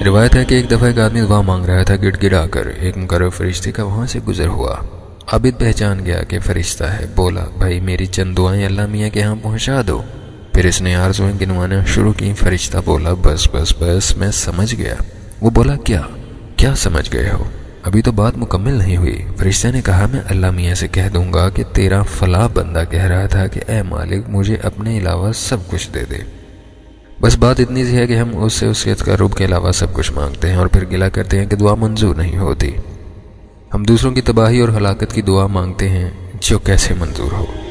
रिवायत है कि एक दफ़ा एक आदमी दुआ मांग रहा था गिड़गिड़ा कर। एक मुकर्रब फरिश्ते का वहाँ से गुजर हुआ। आबिद पहचान गया कि फरिश्ता है। बोला, भाई मेरी चंद दुआएं अल्लाह मियाँ के यहाँ पहुँचा दो। फिर इसने आरज़ुएं गिनवाना शुरू की। फरिश्ता बोला, बस बस बस, मैं समझ गया। वो बोला, क्या समझ गए हो? अभी तो बात मुकम्मल नहीं हुई। फरिश्ते ने कहा, मैं अल्लाह मियाँ से कह दूंगा कि तेरा फला बंदा कह रहा था कि ए मालिक, मुझे अपने अलावा सब कुछ दे दे। बस बात इतनी सी है कि हम उससे उसके तकर्रुब के अलावा सब कुछ मांगते हैं और फिर गिला करते हैं कि दुआ मंजूर नहीं होती। हम दूसरों की तबाही और हलाकत की दुआ मांगते हैं जो कैसे मंजूर हो।